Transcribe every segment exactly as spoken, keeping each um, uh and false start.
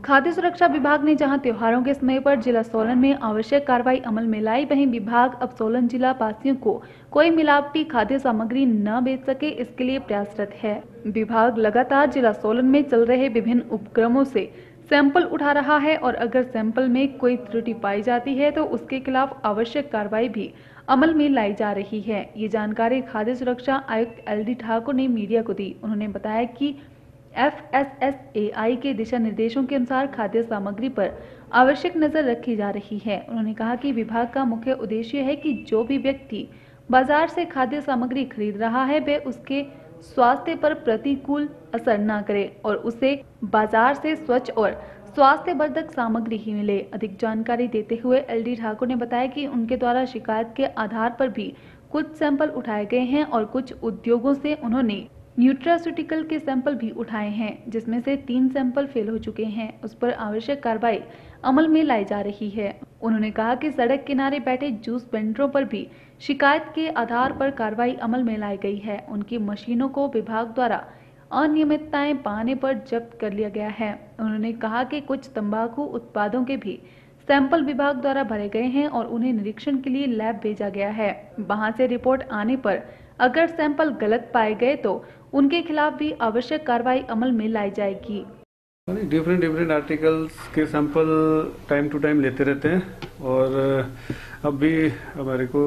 खाद्य सुरक्षा विभाग ने जहां त्योहारों के समय पर जिला सोलन में आवश्यक कार्रवाई अमल में लाई, वहीं विभाग अब सोलन जिला वासियों को कोई मिलावटी खाद्य सामग्री न बेच सके, इसके लिए प्रयासरत है। विभाग लगातार जिला सोलन में चल रहे विभिन्न उपक्रमों से सैंपल उठा रहा है और अगर सैंपल में कोई त्रुटि पाई जाती है तो उसके खिलाफ आवश्यक कार्रवाई भी अमल में लाई जा रही है। ये जानकारी खाद्य सुरक्षा आयुक्त एल डी ठाकुर ने मीडिया को दी। उन्होंने बताया कि F S S A I के दिशा निर्देशों के अनुसार खाद्य सामग्री पर आवश्यक नजर रखी जा रही है। उन्होंने कहा कि विभाग का मुख्य उद्देश्य है कि जो भी व्यक्ति बाजार से खाद्य सामग्री खरीद रहा है वह उसके स्वास्थ्य पर प्रतिकूल असर न करे और उसे बाजार से स्वच्छ और स्वास्थ्यवर्धक सामग्री ही मिले। अधिक जानकारी देते हुए एल डी ठाकुर ने बताया कि उनके द्वारा शिकायत के आधार पर भी कुछ सैंपल उठाए गए हैं और कुछ उद्योगों से उन्होंने न्यूट्रास्यूटिकल के सैंपल भी उठाए हैं, जिसमें से तीन सैंपल फेल हो चुके हैं। उस पर आवश्यक कार्रवाई अमल में लाई जा रही है। उन्होंने कहा कि सड़क किनारे बैठे जूस वेंडरों पर भी शिकायत के आधार पर कार्रवाई अमल में लाई गई है। उनकी मशीनों को विभाग द्वारा अनियमितताएं पाने पर जब्त कर लिया गया है। उन्होंने कहा कि कुछ तंबाकू उत्पादों के भी सैंपल विभाग द्वारा भरे गए हैं और उन्हें निरीक्षण के लिए लैब भेजा गया है। वहां से रिपोर्ट आने पर अगर सैंपल गलत पाए गए तो उनके खिलाफ भी आवश्यक कार्रवाई अमल में लाई जाएगी। डिफरेंट डिफरेंट आर्टिकल्स के सैंपल टाइम टू टाइम लेते रहते हैं और अब भी हमारे को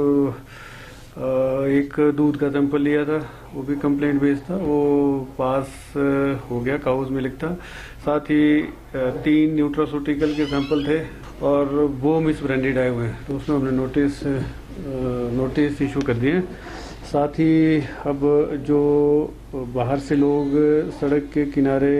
एक दूध का सैंपल लिया था, वो भी कंप्लेंट बेस्ड था, वो पास हो गया, काउज मिल्क था। साथ ही तीन न्यूट्रास्यूटिकल के सैंपल थे और वो मिस ब्रांडेड आए हुए हैं, तो उसमें हमने नोटिस नोटिस इशू कर दिए। साथ ही अब जो बाहर से लोग सड़क के किनारे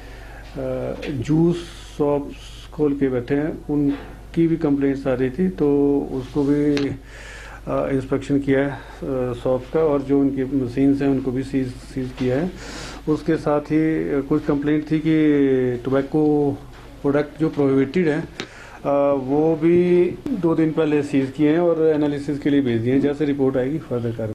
जूस शॉप्स खोल के बैठे हैं, उनकी भी कंप्लेंट्स आ रही थी, तो उसको भी इंस्पेक्शन किया है शॉप का और जो उनकी मशीन्स हैं उनको भी सीज सीज किया है। उसके साथ ही कुछ कंप्लेंट थी कि टोबैको प्रोडक्ट जो प्रोहिबिटेड है वो भी दो दिन पहले सीज किए हैं और एनालिसिस के लिए भेज दिए हैं। जैसे रिपोर्ट आएगी फर्दर कार्रवाई